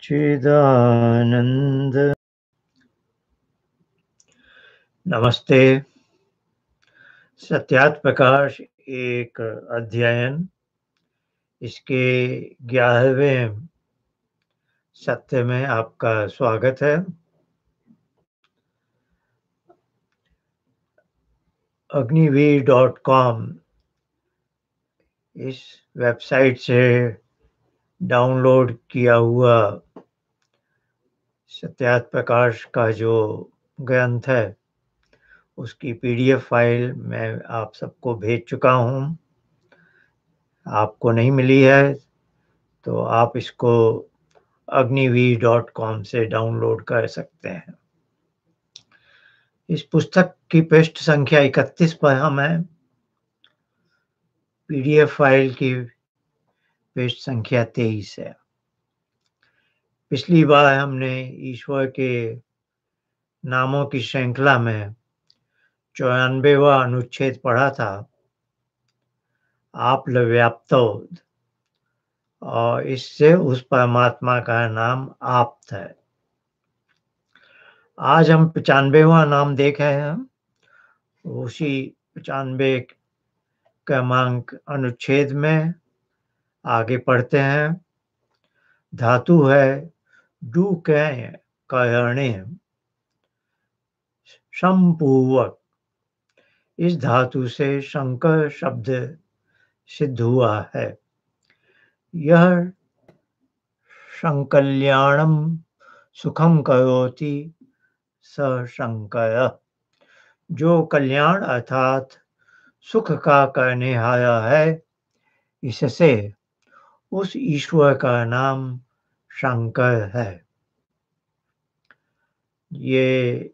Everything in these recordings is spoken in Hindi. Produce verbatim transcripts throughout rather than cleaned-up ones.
सच्चिदानंद। नमस्ते। सत्यार्थ प्रकाश एक अध्ययन, इसके ग्यारहवें सत्र में आपका स्वागत है। अग्निवीर डॉट कॉम इस वेबसाइट से डाउनलोड किया हुआ सत्यार्थ प्रकाश का जो ग्रंथ है उसकी पीडीएफ फाइल मैं आप सबको भेज चुका हूँ। आपको नहीं मिली है तो आप इसको अग्निवीर डॉट कॉम से डाउनलोड कर सकते हैं। इस पुस्तक की पृष्ठ संख्या इकतीस पर हम हैं। पीडीएफ फाइल की पृष्ठ संख्या तेईस है। पिछली बार हमने ईश्वर के नामों की श्रृंखला में चौरानवेवा अनुच्छेद पढ़ा था, आप व्याप्तोद, और इससे उस परमात्मा का नाम आप्त है। आज हम पचानवेवा नाम देख रहे हैं। उसी पचानवे क्रमांक अनुच्छेद में आगे पढ़ते हैं। धातु है डू करणे समपूर्वक। इस धातु से शंकर शब्द सिद्ध हुआ है। यह संकल्याणम सुखम करोति स शंकर। जो कल्याण अर्थात सुख का करने हारा है, इससे उस ईश्वर का नाम शंकर है। ये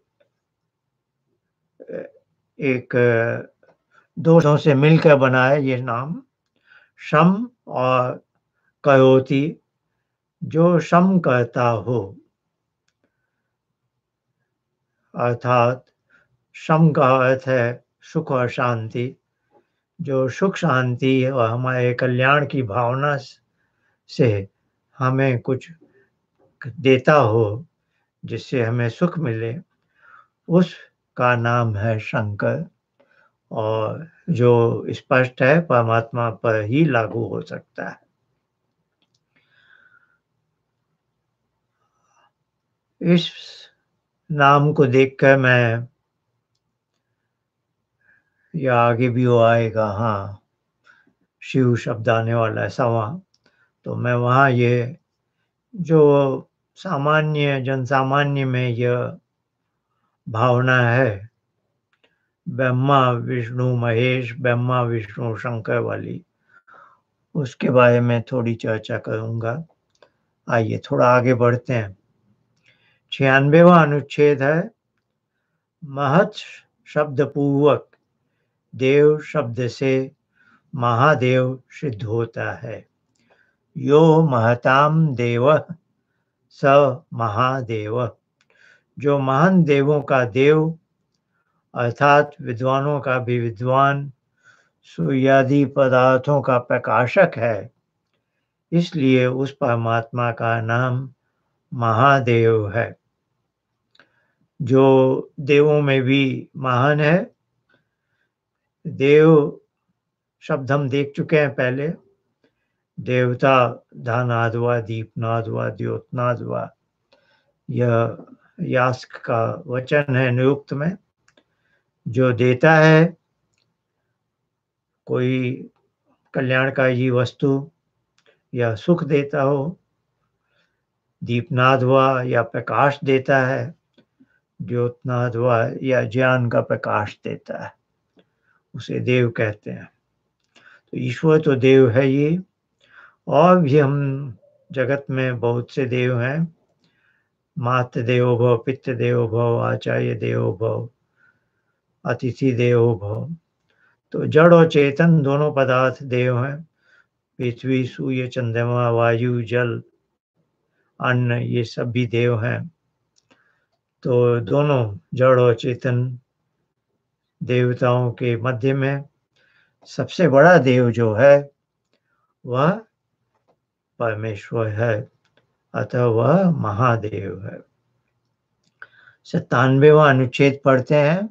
एक दोषों से मिलकर बना है ये नाम। शम और करोति, जो शम करता हो, अर्थात शम का अर्थ है सुख और शांति। जो सुख शांति और हमारे कल्याण की भावना से हमें कुछ देता हो, जिससे हमें सुख मिले, उसका नाम है शंकर। और जो स्पष्ट है परमात्मा पर ही लागू हो सकता है। इस नाम को देखकर मैं, या आगे भी वो आएगा, हाँ शिव शब्द आने वाला है सवा, तो मैं वहाँ ये जो सामान्य जनसामान्य में यह भावना है ब्रह्मा विष्णु महेश, ब्रह्मा विष्णु शंकर वाली, उसके बारे में थोड़ी चर्चा करूंगा। आइए थोड़ा आगे बढ़ते हैं। छियानवेवा अनुच्छेद है महत् शब्द पूर्वक देव शब्द से महादेव सिद्ध होता है। यो महताम देव स महादेव। जो महान देवों का देव अर्थात विद्वानों का भी विद्वान, सूर्यादि पदार्थों का प्रकाशक है, इसलिए उस परमात्मा का नाम महादेव है। जो देवों में भी महान है। देव शब्द हम देख चुके हैं पहले। देवता धनाद व दीपनाद व द्योतनाद व, यह यास्क का वचन है निरुक्त में। जो देता है कोई कल्याणकारी वस्तु या सुख देता हो, दीपनाद हुआ या प्रकाश देता है, द्योतनाद हुआ या ज्ञान का प्रकाश देता है, उसे देव कहते हैं। तो ईश्वर तो देव है ही, और भी हम जगत में बहुत से देव हैं। मातृ देवो भव, पितृ देवो भव, आचार्य देवो भव, अतिथि देवो भव। तो जड़ और चेतन दोनों पदार्थ देव हैं। पृथ्वी सूर्य चंद्रमा वायु जल अन्न, ये सब भी देव हैं। तो दोनों जड़ और चेतन देवताओं के मध्य में सबसे बड़ा देव जो है वह परमेश्वर है। अतः वह महादेव है। सत्तानवेवां अनुच्छेद पढ़ते हैं।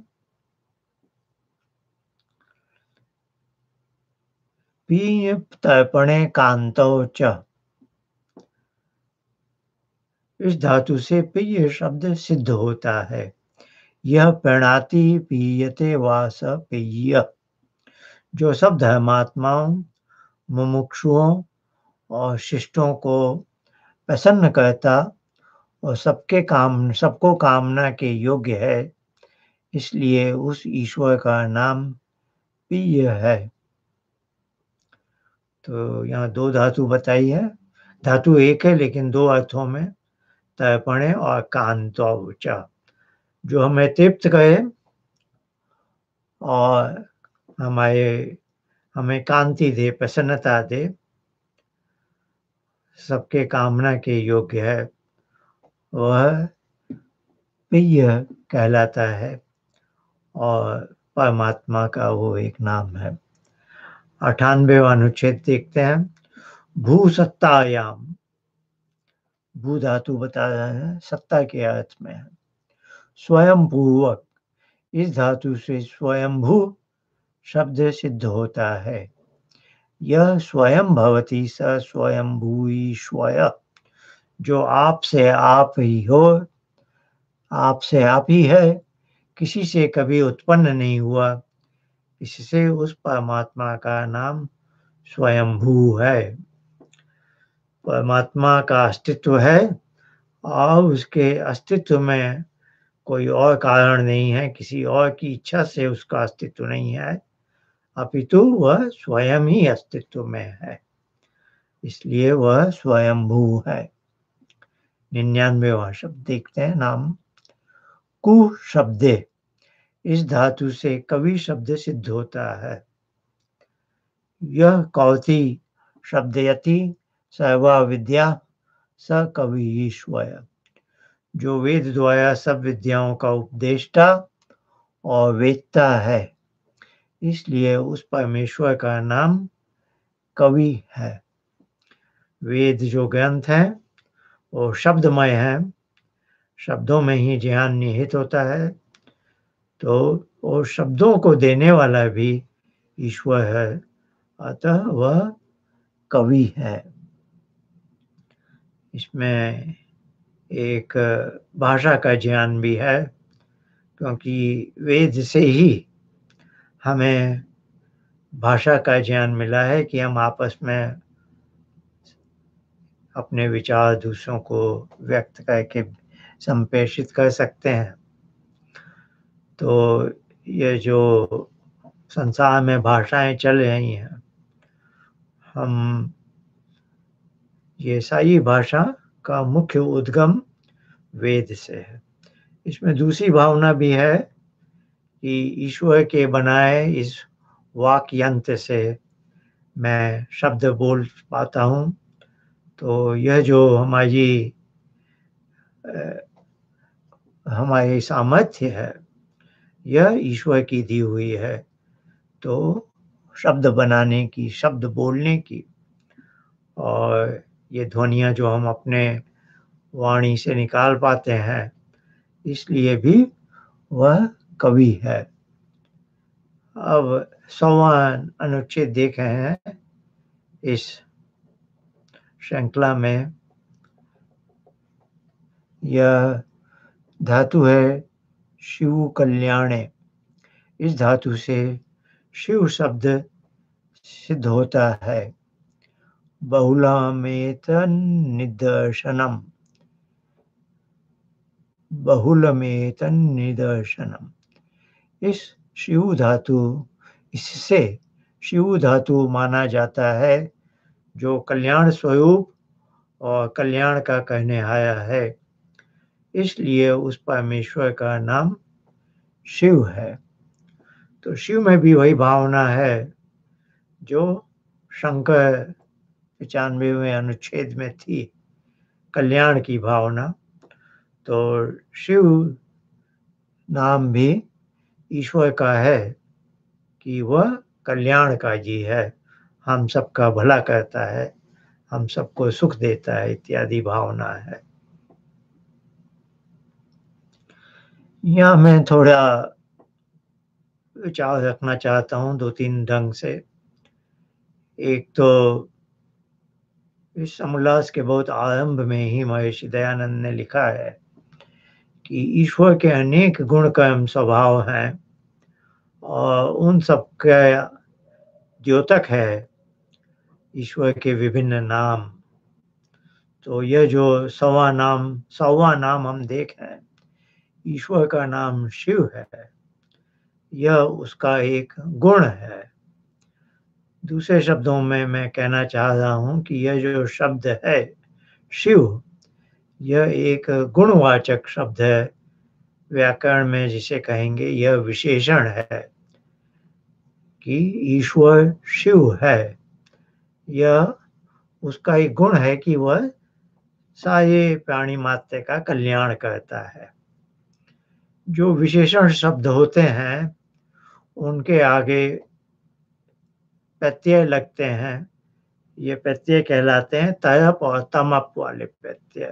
पीय तर्पणे कांतो च, इस धातु से पीय शब्द सिद्ध होता है। यह प्रणाति पीयते वा स पेय, जो सब धर्मात्माओं, मुमुक्षुओं और शिष्टों को प्रसन्न करता और सबके काम सबको कामना के योग्य है, इसलिए उस ईश्वर का नाम पीय है। तो यहाँ दो धातु बताई है। धातु एक है लेकिन दो अर्थों में, तर्पणे और कांतो च, जो हमें तृप्त करे और हमारे हमें कांति दे, प्रसन्नता दे, सबके कामना के योग्य है, वह प्रिय कहलाता है और परमात्मा का वो एक नाम है। अठानवेवां अनुच्छेद देखते हैं। भू सत्तायाम, भू धातु बता रहा है, सत्ता के अर्थ में है। स्वयंभूवक, इस धातु से स्वयंभू शब्द सिद्ध होता है। यह स्वयं भवति स स्वयंभू ईश्वर, जो आप से आप ही हो, आप से आप ही है, किसी से कभी उत्पन्न नहीं हुआ, इससे उस परमात्मा का नाम स्वयंभू है। परमात्मा का अस्तित्व है और उसके अस्तित्व में कोई और कारण नहीं है, किसी और की इच्छा से उसका अस्तित्व नहीं है, अपितु वह स्वयं ही अस्तित्व में है, इसलिए वह स्वयंभू है। निन्यानवेवां शब्द देखते हैं। नाम कु शब्दे, इस धातु से कवि शब्द सिद्ध होता है। यह कौती शब्दयति सर्वा विद्या स कवि ईश्वर, जो वेद द्वारा सब विद्याओं का उपदेष्टा और वेत्ता है, इसलिए उस परमेश्वर का नाम कवि है। वेद जो ग्रंथ हैं वो शब्दमय हैं, शब्दों में ही ज्ञान निहित होता है, तो वो शब्दों को देने वाला भी ईश्वर है, अतः वह कवि है। इसमें एक भाषा का ज्ञान भी है, क्योंकि वेद से ही हमें भाषा का ज्ञान मिला है कि हम आपस में अपने विचार दूसरों को व्यक्त करके संप्रेषित कर सकते हैं। तो ये जो संसार में भाषाएं चल रही हैं, हम ये सारी भाषा का मुख्य उद्गम वेद से है। इसमें दूसरी भावना भी है कि ईश्वर के बनाए इस वाक् यंत्र से मैं शब्द बोल पाता हूँ, तो यह जो हमारी हमारी सामर्थ्य है, यह ईश्वर की दी हुई है। तो शब्द बनाने की, शब्द बोलने की, और ये ध्वनियाँ जो हम अपने वाणी से निकाल पाते हैं, इसलिए भी वह कवि है। अब सौवां अनुच्छेद देख रहे हैं इस श्रृंखला में। यह धातु है शिव कल्याणे, इस धातु से शिव शब्द सिद्ध होता है। बहुलमेतन निदर्शनम, बहुलमेतन निदर्शनम, इस शिव धातु इससे शिव धातु माना जाता है, जो कल्याण स्वरूप और कल्याण का कहने आया है, इसलिए उस परमेश्वर का नाम शिव है। तो शिव में भी वही भावना है जो शंकर पचानवेवें अनुच्छेद में थी, कल्याण की भावना। तो शिव नाम भी ईश्वर का है कि वह कल्याण का जी है, हम सबका भला करता है, हम सबको सुख देता है इत्यादि भावना है। यहाँ मैं थोड़ा विचार रखना चाहता हूँ दो तीन ढंग से। एक तो इस समोल्लास के बहुत आरंभ में ही महर्षि दयानंद ने लिखा है कि ईश्वर के अनेक गुण कर्म स्वभाव हैं और उन सब का द्योतक है ईश्वर के विभिन्न नाम। तो यह जो सवा नाम सवा नाम हम देखें, ईश्वर का नाम शिव है, यह उसका एक गुण है। दूसरे शब्दों में मैं कहना चाह रहा हूँ कि यह जो शब्द है शिव, यह एक गुणवाचक शब्द है। व्याकरण में जिसे कहेंगे यह विशेषण है कि ईश्वर शिव है। यह उसका एक गुण है कि वह सारे प्राणी मात्र का कल्याण करता है। जो विशेषण शब्द होते हैं उनके आगे प्रत्यय लगते हैं, ये प्रत्यय कहलाते हैं तयप और तमप वाले प्रत्यय।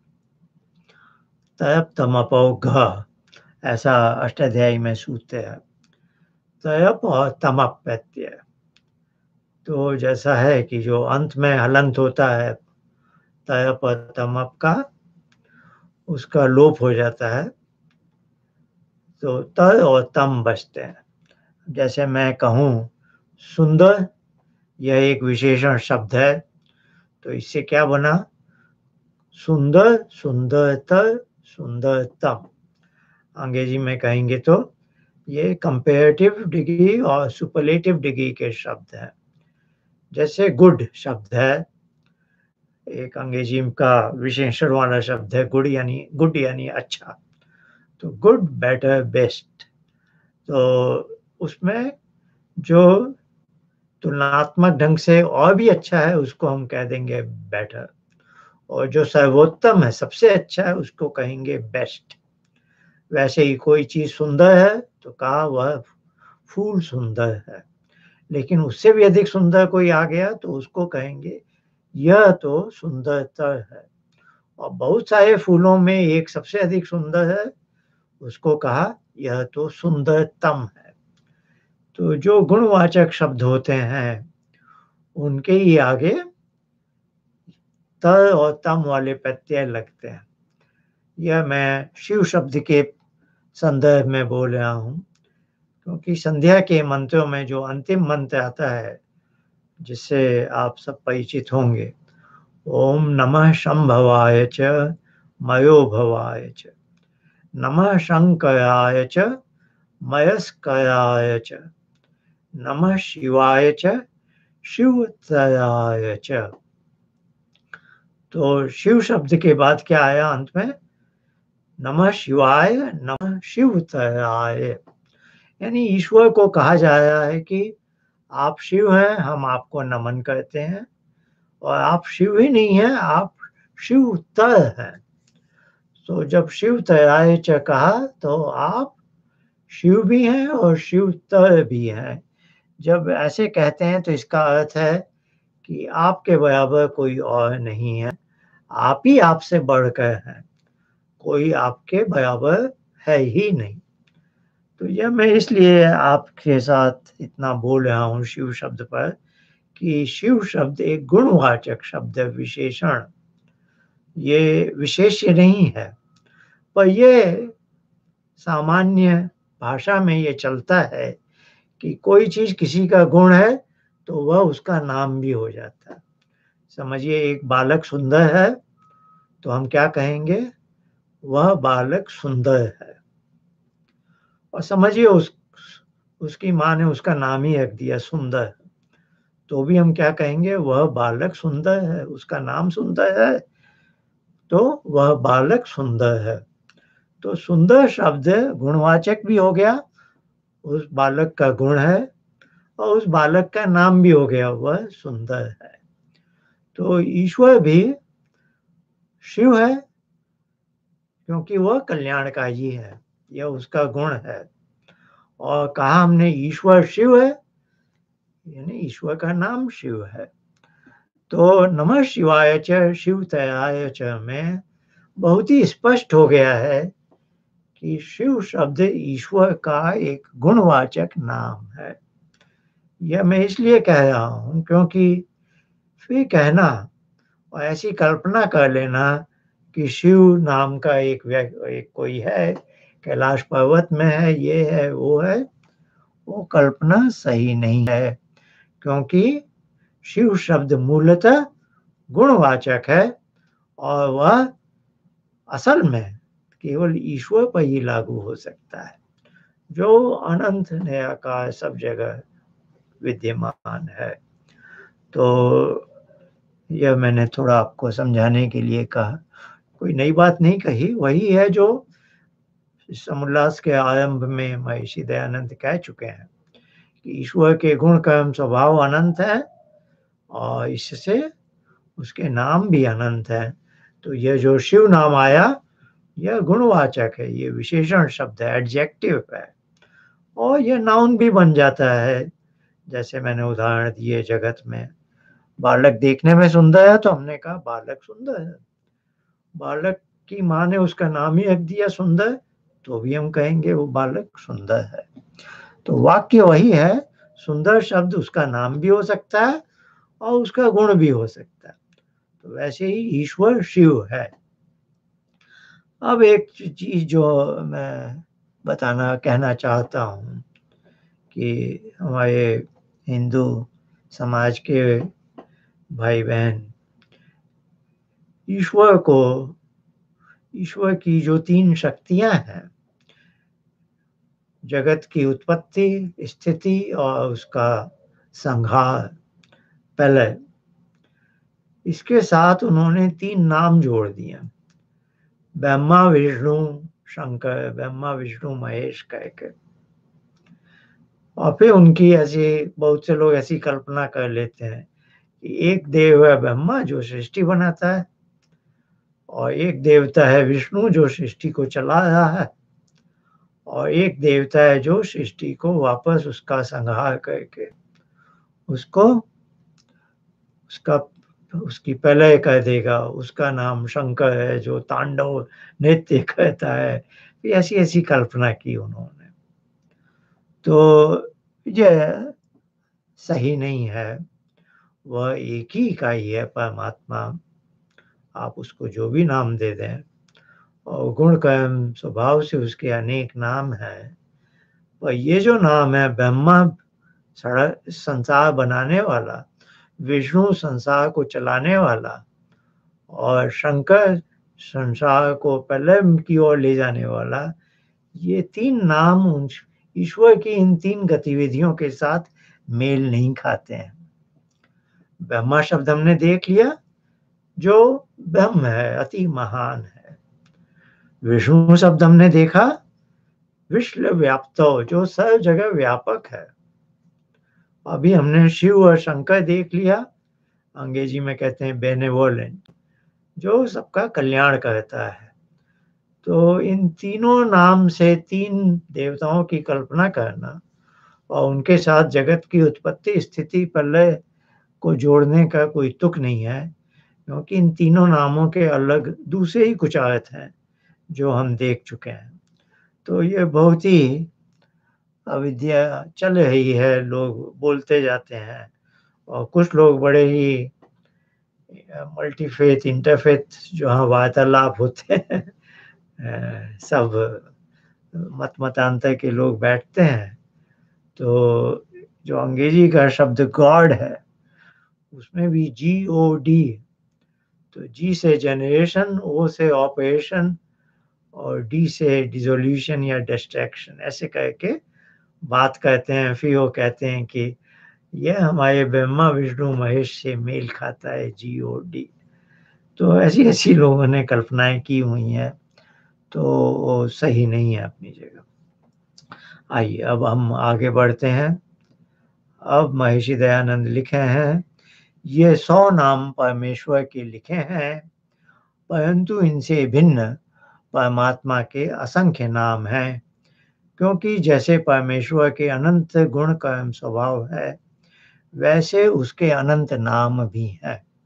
तयप तमपो घ, ऐसा अष्टाध्यायी में सूत्र है। तयप और तमप प्रत्यय, तो जैसा है कि जो अंत में हलंत होता है तयप और तमप का, उसका लोप हो जाता है तो त और तम बचते हैं। जैसे मैं कहूँ सुंदर, यह एक विशेषण शब्द है, तो इससे क्या बना? सुंदर, सुंदरतर, सुंदरतम। अंग्रेजी में कहेंगे तो ये कंपैरेटिव डिग्री और सुपरलेटिव डिग्री के शब्द हैं। जैसे गुड शब्द है, एक अंग्रेजी का विशेषण वाला शब्द है गुड, यानी गुड यानी अच्छा। तो गुड, बेटर, बेस्ट, तो उसमें जो तुलनात्मक ढंग से और भी अच्छा है उसको हम कह देंगे बेटर, और जो सर्वोत्तम है, सबसे अच्छा है, उसको कहेंगे बेस्ट। वैसे ही कोई चीज सुंदर है तो कहा वह फूल सुंदर है, लेकिन उससे भी अधिक सुंदर कोई आ गया तो उसको कहेंगे यह तो सुंदरतर है। और बहुत सारे फूलों में एक सबसे अधिक सुंदर है, उसको कहा यह तो सुंदरतम है। तो जो गुणवाचक शब्द होते हैं उनके ही आगे त और तम वाले प्रत्यय लगते हैं। यह मैं शिव शब्द के संदर्भ में बोल रहा हूँ, क्योंकि संध्या के मंत्रों में जो अंतिम मंत्र आता है जिससे आप सब परिचित होंगे, ओम नमः शंभवाय च मयो भवाय च, नमः शंकराय च मयस्कराय च, नमः शिवाय च शिवतराय च। तो शिव शब्द के बाद क्या आया अंत में? नमः शिवाय, नमः शिवतराय। यानी ईश्वर को कहा जा रहा है कि आप शिव हैं, हम आपको नमन करते हैं, और आप शिव ही नहीं हैं, आप शिवतर हैं। तो जब शिवतराय च कहा तो आप शिव भी हैं और शिवतर भी हैं। जब ऐसे कहते हैं तो इसका अर्थ है कि आपके बराबर कोई और नहीं है, आप ही आपसे बढ़कर हैं, कोई आपके बराबर है ही नहीं। तो यह मैं इसलिए आपके साथ इतना बोल रहा हूँ शिव शब्द पर कि शिव शब्द एक गुणवाचक शब्द है, विशेषण। ये विशेष्य नहीं है, पर यह सामान्य भाषा में ये चलता है कि कोई चीज किसी का गुण है तो वह उसका नाम भी हो जाता है। समझिए एक बालक सुंदर है तो हम क्या कहेंगे? वह बालक सुंदर है। और समझिए उस उसकी माँ ने उसका नाम ही रख दिया सुंदर, तो भी हम क्या कहेंगे? वह बालक सुंदर है, उसका नाम सुंदर है तो वह बालक सुंदर है। तो सुंदर शब्द गुणवाचक भी हो गया, उस बालक का गुण है, और उस बालक का नाम भी हो गया, वह सुंदर है। तो ईश्वर भी शिव है क्योंकि वह कल्याणकारी है, यह उसका गुण है। और कहा हमने ईश्वर शिव है, यानी ईश्वर का नाम शिव है। तो नमः शिवाय च शिवतयाय च में बहुत ही स्पष्ट हो गया है कि शिव शब्द ईश्वर का एक गुणवाचक नाम है। यह मैं इसलिए कह रहा हूँ क्योंकि फिर कहना और ऐसी कल्पना कर लेना कि शिव नाम का एक व्य एक कोई है, कैलाश पर्वत में है, ये है, वो है, वो कल्पना सही नहीं है, क्योंकि शिव शब्द मूलतः गुणवाचक है और वह असल में केवल ईश्वर पर ही लागू हो सकता है, जो अनंत निराकार सब जगह विद्यमान है। तो यह मैंने थोड़ा आपको समझाने के लिए कहा, कोई नई बात नहीं कही, वही है जो समोल्लास के आरंभ में महर्षि दयानंद कह चुके हैं कि ईश्वर के गुण कर्म स्वभाव अनंत है और इससे उसके नाम भी अनंत है। तो यह जो शिव नाम आया, यह गुणवाचक है, ये विशेषण शब्द है, एडजेक्टिव है और यह नाउन भी बन जाता है। जैसे मैंने उदाहरण दिए, जगत में बालक देखने में सुंदर है तो हमने कहा बालक सुंदर है। बालक की माँ ने उसका नाम ही रख दिया सुंदर, तो भी हम कहेंगे वो बालक सुंदर है। तो वाक्य वही है, सुंदर शब्द उसका नाम भी हो सकता है और उसका गुण भी हो सकता है। तो वैसे ही ईश्वर शिव है। अब एक चीज जो मैं बताना कहना चाहता हूँ कि हमारे हिंदू समाज के भाई बहन ईश्वर को, ईश्वर की जो तीन शक्तियां हैं, जगत की उत्पत्ति, स्थिति और उसका संहार, प्रलय, इसके साथ उन्होंने तीन नाम जोड़ दिए, ब्रह्मा विष्णु शंकर, ब्रह्मा विष्णु महेश कह के। और फिर उनकी ऐसी, बहुत से लोग ऐसी कल्पना कर लेते हैं कि एक देव है ब्रह्मा जो सृष्टि बनाता है और एक देवता है विष्णु जो सृष्टि को चला रहा है और एक देवता है जो सृष्टि को वापस उसका संहार करके उसको उसका उसकी प्रलय कर देगा। उसका नाम शंकर है जो तांडव नृत्य करता है। ऐसी ऐसी कल्पना की उन्होंने, तो यह सही नहीं है। वह एक ही इकाई है परमात्मा, आप उसको जो भी नाम दे दें, और गुण कर्म स्वभाव से उसके अनेक नाम हैं। पर ये जो नाम है, ब्रह्मा सड़क संसार बनाने वाला, विष्णु संसार को चलाने वाला और शंकर संसार को प्रलय की ओर ले जाने वाला, ये तीन नाम ईश्वर की इन तीन गतिविधियों के साथ मेल नहीं खाते हैं। ब्रह्मा शब्द हमने देख लिया जो ब्रह्म है, अति महान है। विष्णु शब्द हमने देखा, विश्व व्याप्तो, जो सब जगह व्यापक है। अभी हमने शिव और शंकर देख लिया, अंग्रेजी में कहते हैं बेनेवोलेंट, जो सबका कल्याण करता है। तो इन तीनों नाम से तीन देवताओं की कल्पना करना और उनके साथ जगत की उत्पत्ति, स्थिति, प्रलय को जोड़ने का कोई तुक नहीं है, क्योंकि इन तीनों नामों के अलग दूसरे ही कुछ अर्थ हैं जो हम देख चुके हैं। तो ये बहुत ही अविद्या चल रही है, लोग बोलते जाते हैं और कुछ लोग बड़े ही मल्टीफेथ, इंटरफेथ जहाँ वार्तालाप होते हैं, सब मत मतांतर के लोग बैठते हैं। तो जो अंग्रेजी का शब्द गॉड है, उसमें भी जी ओ डी, तो जी से जनरेशन, ओ से ऑपरेशन और डी से डिसोल्यूशन या डिस्ट्रैक्शन, ऐसे करके बात करते हैं। फिर वो कहते हैं कि यह हमारे ब्रह्मा विष्णु महेश से मेल खाता है, जी ओ डी। तो ऐसी ऐसी लोगों ने कल्पनाएं की हुई हैं, तो वो सही नहीं है अपनी जगह। आइए अब हम आगे बढ़ते हैं। अब महर्षि दयानंद लिखे हैं, ये सौ नाम परमेश्वर के लिखे हैं, परंतु इनसे भिन्न परमात्मा के असंख्य नाम हैं, क्योंकि जैसे परमेश्वर के अनंत गुण कर्म स्वभाव है, वैसे उसके अनंत नाम भी हैं।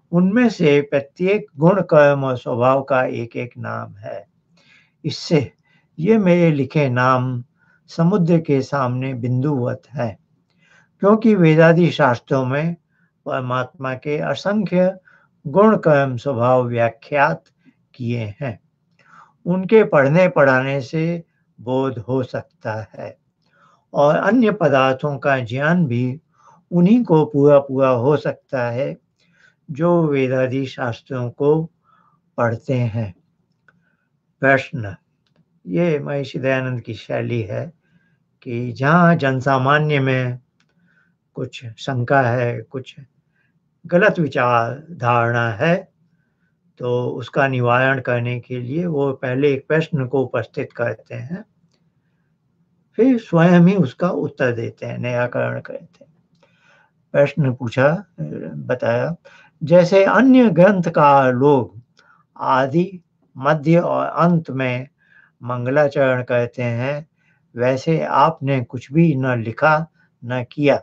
उनमें से प्रत्येक गुण, कर्म और स्वभाव का एक एक नाम है। इससे ये मेरे लिखे नाम समुद्र के सामने बिंदुवत है, क्योंकि वेदादि शास्त्रों में परमात्मा के असंख्य गुण, कर्म, स्वभाव व्याख्यात किए हैं। उनके पढ़ने पढ़ाने से बोध हो सकता है और अन्य पदार्थों का ज्ञान भी उन्हीं को पूरा पूरा हो सकता है जो वेदादि शास्त्रों को पढ़ते हैं। प्रश्न, ये महर्षि दयानंद की शैली है कि जहाँ जनसामान्य में कुछ शंका है, कुछ गलत विचार धारणा है, तो उसका निवारण करने के लिए वो पहले एक प्रश्न को उपस्थित करते हैं, फिर स्वयं ही उसका उत्तर देते हैं, निराकरण करते हैं। प्रश्न पूछा, बताया, जैसे अन्य ग्रंथकार लोग आदि, मध्य और अंत में मंगलाचरण कहते हैं, वैसे आपने कुछ भी न लिखा न किया।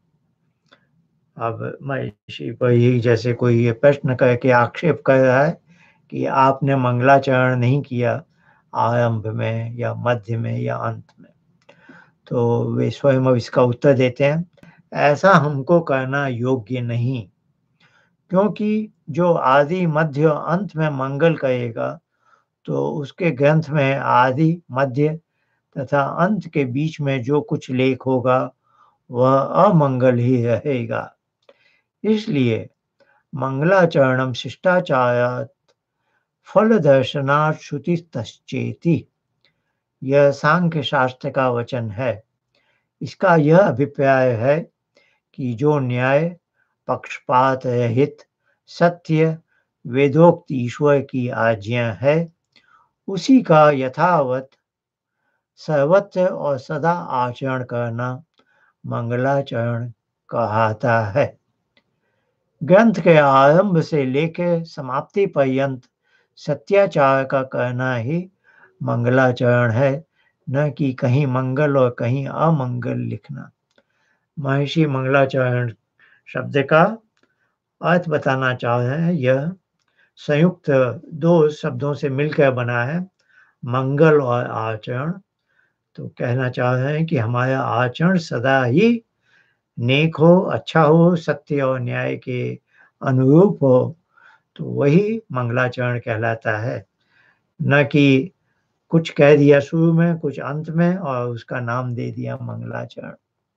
अब महर्षि पर ही जैसे कोई ये प्रश्न करके आक्षेप कर रहा है कि आपने मंगलाचरण नहीं किया आरंभ में या मध्य में या अंत में, तो वे स्वयं अब इसका उत्तर देते हैं, ऐसा हमको करना योग्य नहीं, क्योंकि जो आदि, मध्य और अंत में मंगल कहेगा, तो उसके ग्रंथ में आदि, मध्य तथा अंत के बीच में जो कुछ लेख होगा वह अमंगल ही रहेगा। इसलिए मंगलाचरणम शिष्टाचारात् फलदर्शनात् श्रुतिस्तश्चेति, यह सांख्य शास्त्र का वचन है। इसका यह अभिप्राय है कि जो न्याय, पक्षपात रहित, सत्य, वेदोक्त ईश्वर की आज्ञा है, उसी का यथावत सर्वत्र और सदा आचरण करना मंगलाचरण कहलाता है। ग्रंथ के आरंभ से लेकर समाप्ति पर्यंत सत्याचार का करना ही मंगलाचरण है, न कि कहीं मंगल और कहीं अमंगल लिखना। महर्षि मंगलाचरण शब्द का अर्थ बताना चाह रहे हैं। यह संयुक्त दो शब्दों से मिलकर बना है, मंगल और आचरण। तो कहना चाह रहे हैं कि हमारा आचरण सदा ही नेक हो, अच्छा हो, सत्य और न्याय के अनुरूप हो, तो वही मंगलाचरण कहलाता है, न कि कुछ कह दिया शुरू में, कुछ अंत में और उसका नाम दे दिया मंगलाचरण।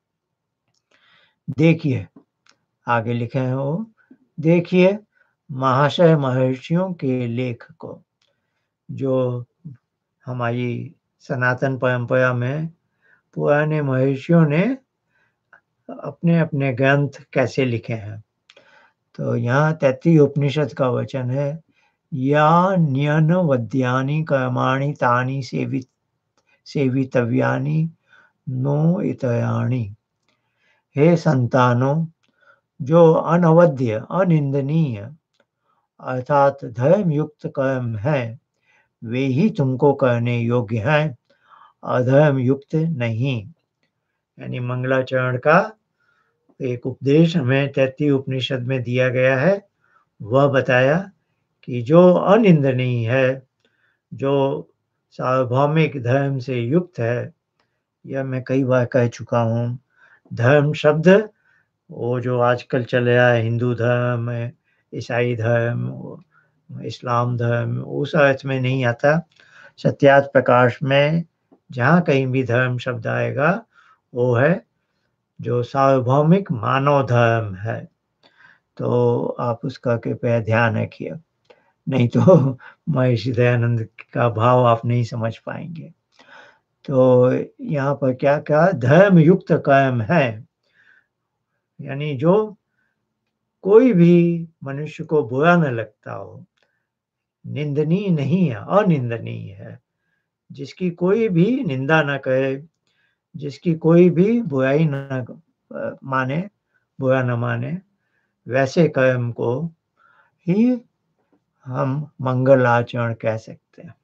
देखिए, आगे लिखे हैं वो, देखिए महाशय महर्षियों के लेख को, जो हमारी सनातन परंपरा में पुराने महर्षियों ने अपने अपने ग्रंथ कैसे लिखे हैं। तो यहाँ तैत्तिरीय उपनिषद का वचन है, या न्यन वद्यानि कर्माणि तानि सेवित सेवितव्यानि नो इतराणि। हे संतानों, जो अनवद्य, अनिंदनीय अर्थात धर्म युक्त कर्म है, वे ही तुमको करने योग्य हैं, अधर्म युक्त नहीं। यानी मंगलाचरण का एक उपदेश हमें तैत्तिरीय उपनिषद में दिया गया है। वह बताया कि जो अनिंदनीय है, जो सार्वभौमिक धर्म से युक्त है, यह मैं कई बार कह चुका हूँ। धर्म शब्द वो जो आजकल चल रहा है, हिंदू धर्म, ईसाई धर्म, इस्लाम धर्म, उस अर्थ में नहीं आता। सत्यार्थ प्रकाश में जहाँ कहीं भी धर्म शब्द आएगा, वो है जो सार्वभौमिक मानव धर्म है। तो आप उसका कृपया ध्यान रखिए, नहीं तो महर्षि दयानंद का भाव आप नहीं समझ पाएंगे। तो यहाँ पर क्या कहा, धर्म युक्त कर्म है, यानी जो कोई भी मनुष्य को बुरा न लगता हो, निंदनीय नहीं है, अनिंदनीय है, जिसकी कोई भी निंदा न करे, जिसकी कोई भी बुराई न माने, बुरा न माने, वैसे कर्म को ही हम मंगल आचरण कह सकते हैं।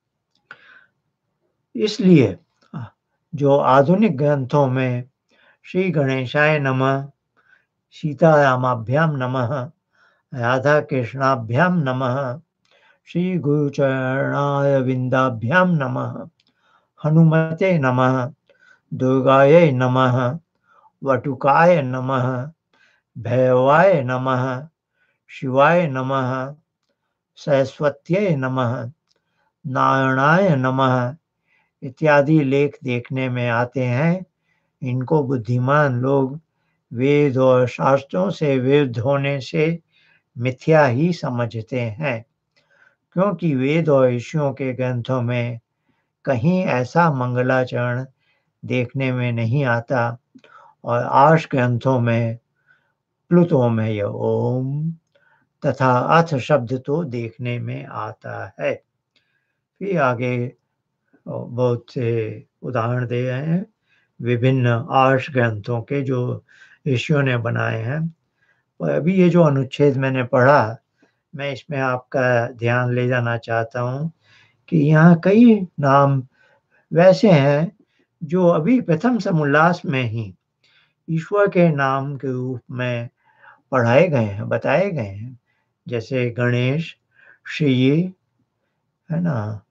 इसलिए जो आधुनिक ग्रंथों में श्री गणेशाय नमः, सीतारामाभ्याम नमः राधा कृष्णाभ्याम नमः, श्री गुरुचरणाय विंदाभ्याम नमः, हनुमते नमः, दुर्गायै नमः, वटुकाय नमः, भैरवाय नमः, शिवाय नमः, सरस्वत्यै नमः, नारायणाय नमः इत्यादि लेख देखने में आते हैं। इनको बुद्धिमान लोग वेद और शास्त्रों से विरुद्ध होने से मिथ्या ही समझते हैं, क्योंकि वेद और ऋषियों के ग्रंथों में कहीं ऐसा मंगलाचरण देखने में नहीं आता, और आर्ष ग्रंथों में प्लुतों में यह ओम तथा अथ शब्द तो देखने में आता है। फिर आगे बहुत से उदाहरण दे रहे हैं विभिन्न आर्ष ग्रंथों के जो ऋषियों ने बनाए हैं। और अभी ये जो अनुच्छेद मैंने पढ़ा, मैं इसमें आपका ध्यान ले जाना चाहता हूँ कि यहाँ कई नाम वैसे हैं जो अभी प्रथम समोल्लास में ही ईश्वर के नाम के रूप में पढ़ाए गए हैं, बताए गए हैं। जैसे गणेश, श्री, है ना,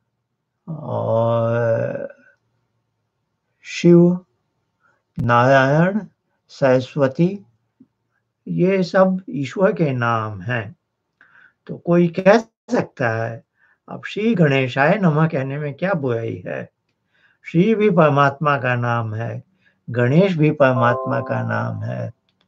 और शिव, नारायण, सरस्वती, ये सब ईश्वर के नाम हैं। तो कोई कह सकता है अब श्री गणेशाय नमः कहने में क्या बुराई है? श्री भी परमात्मा का नाम है, गणेश भी परमात्मा का नाम है,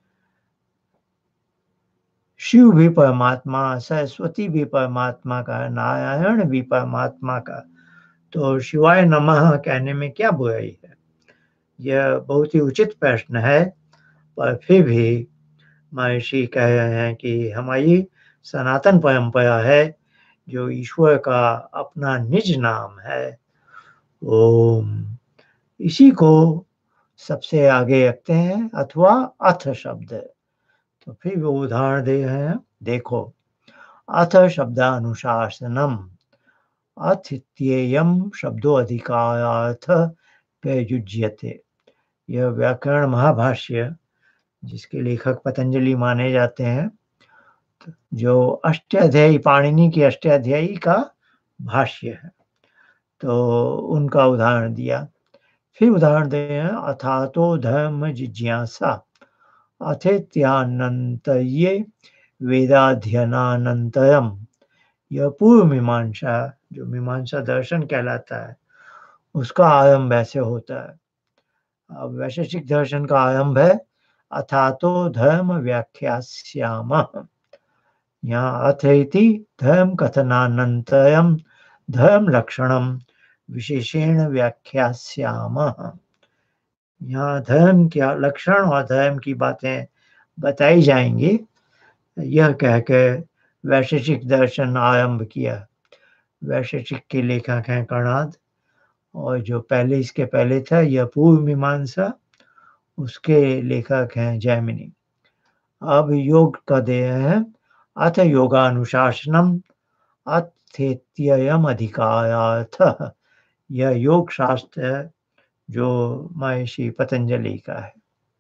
शिव भी परमात्मा, सरस्वती भी परमात्मा का, नारायण भी परमात्मा का। तो शिवाय नमः कहने में क्या बुराई है? यह बहुत ही उचित प्रश्न है, पर फिर भी महर्षि कह रहे हैं कि हमारी सनातन परंपरा है जो ईश्वर का अपना निज नाम है ओम, इसी को सबसे आगे रखते हैं, अथवा अथ शब्द। तो फिर वो उदाहरण दे रहे हैं, देखो, अथ शब्दानुशासनम, अथ इत्ययं शब्दो अधिकारार्थ प्रयुज्यते। यह व्याकरण महाभाष्य, जिसके लेखक पतंजलि माने जाते हैं, जो अष्टाध्यायी, पाणिनि की अष्टाध्यायी का भाष्य है, तो उनका उदाहरण दिया। फिर उदाहरण दे रहे हैं, अथातो धर्म जिज्ञासा, अथेत्यानन्तर्ये वेदाध्ययनानन्तरम। यह पूर्व मीमांसा, जो मीमांसा दर्शन कहलाता है, उसका आरंभ ऐसे होता है। अब वैशेषिक दर्शन का आरंभ है, अथातो धर्म व्याख्यास्यामः। यहाँ अथ इति धर्म कथनानन्तरं धर्म लक्षणम विशेषेण व्याख्यास्यामः। यहाँ धर्म क्या लक्षण और धर्म की बातें बताई जाएंगी, यह कहकर वैशेषिक दर्शन आरंभ किया। वैशेषिक के लेखक हैं कणाद, और जो पहले इसके पहले था यह पूर्व मीमांसा, उसके लेखक हैं जैमिनी। अब योग का दे हैं, अथ योगानुशासनम अथेत्ययम अधिकारार्थः। यह योग शास्त्र है जो महर्षि पतंजलि का है।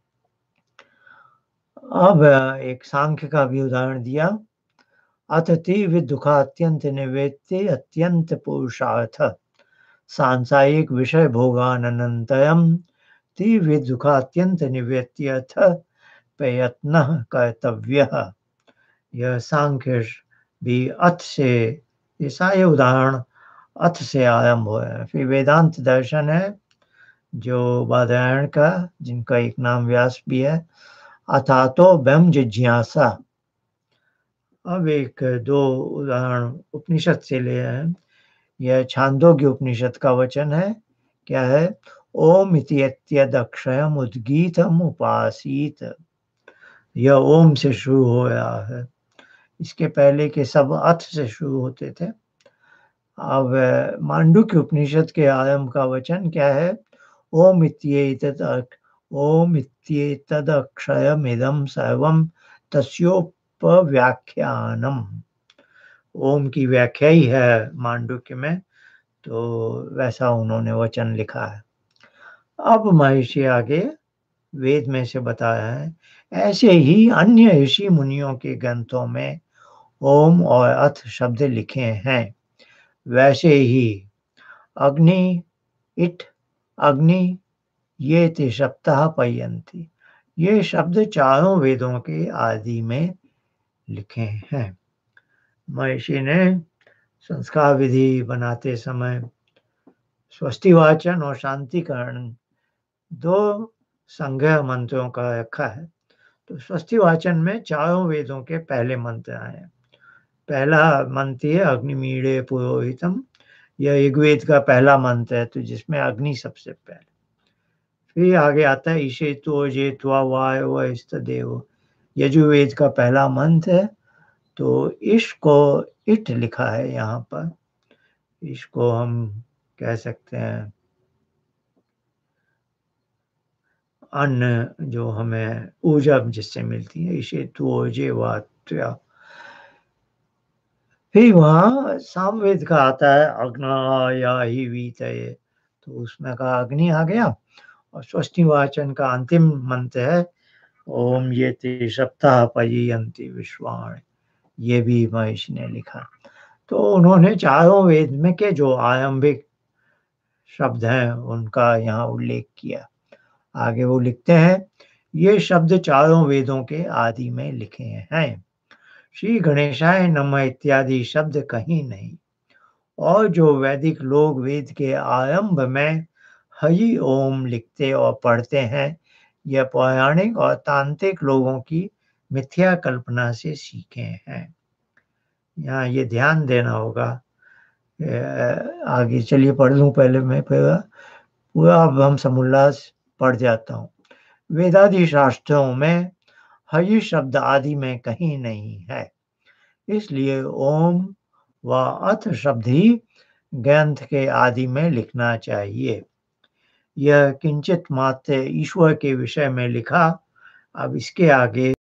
अब एक सांख्य का भी उदाहरण दिया, अथ तीव्र दुखात्यंत निवृत्ति अत्यंत पुरुषार्थ, सांसारिक विषय भोगानंतरम तीव्र दुखात्यंत निवृत्त्यर्थ प्रयत्नः कर्तव्यः। यह सांख्य भी अथ से, ये सारे उदाहरण अथ से आरंभ हुए हैं। फिर वेदांत दर्शन है जो बादरायण का, जिनका एक नाम व्यास भी है, अथातो ब्रह्म जिज्ञासा। अब एक दो उदाहरण उपनिषद से ले हैं। यह छांदोग्य उपनिषद का वचन है, क्या है, ओम इत्यक्षयम उद्गीतम उपासीत। यह ओम से शुरू हो रहा है, इसके पहले के सब अथ से शुरू होते थे। अब मांडुक्य उपनिषद के आरंभ का वचन क्या है, ओम इत्येतत् ओम इत्येतदक्षयमिदं सर्वं तस्योपव्याख्यानम्। ओम की व्याख्या ही है मांडुक्य में, तो वैसा उन्होंने वचन लिखा है। अब महर्षि आगे वेद में से बताया है, ऐसे ही अन्य ऋषि मुनियों के ग्रंथों में ओम और अथ शब्द लिखे हैं। वैसे ही अग्नि, इट, अग्नि ये ते सप्ताह पयंती, ये शब्द चारों वेदों के आदि में लिखे हैं। महर्षि ने संस्कार विधि बनाते समय स्वस्ति वाचन और शांतिकरण दो संग्रह मंत्रों का रखा है। तो स्वस्ति वाचन में चारों वेदों के पहले मंत्र आए। पहला मंत्र है अग्निमीळे पुरोहितम, यह ऋग्वेद का पहला मंत्र है, तो जिसमें अग्नि सबसे पहले। फिर आगे आता है ईशेतो जेत्वा वायो इष्टदेव, यजुर्वेद का पहला मंत्र है। तो इश को इट लिखा है यहाँ पर, इसको हम कह सकते हैं अन्न जो हमें ऊर्जा जिससे मिलती है, इसे तुओजे वात्या। फिर वहाँ सामवेद का आता है अग्नाया ही वीतये, तो उसमें का अग्नि आ गया। और स्वस्ति वाचन का अंतिम मंत्र है ओम ये ते सप्ताह पयंती विश्वाण, ये भी महर्षि ने लिखा। तो उन्होंने चारों वेद में के जो आरंभिक शब्द हैं उनका यहाँ उल्लेख किया। आगे वो लिखते हैं ये शब्द चारों वेदों के आदि में लिखे हैं। श्री गणेशाय नमः इत्यादि शब्द कहीं नहीं। और जो वैदिक लोग वेद के आरंभ में हरि ओम लिखते और पढ़ते हैं, यह पौराणिक और तांत्रिक लोगों की मिथ्या कल्पना से सीखे हैं। यहाँ ये ध्यान देना होगा। आगे चलिए पढ़ लूँ पहले मैं पूरा पूरा अब हम समोल्लास पढ़ जाता हूँ। वेदादि शास्त्रों में हरि शब्द आदि में कहीं नहीं है, इसलिए ओम व अथ शब्द ही ग्रंथ के आदि में लिखना चाहिए। यह किंचित मात्र ईश्वर के विषय में लिखा। अब इसके आगे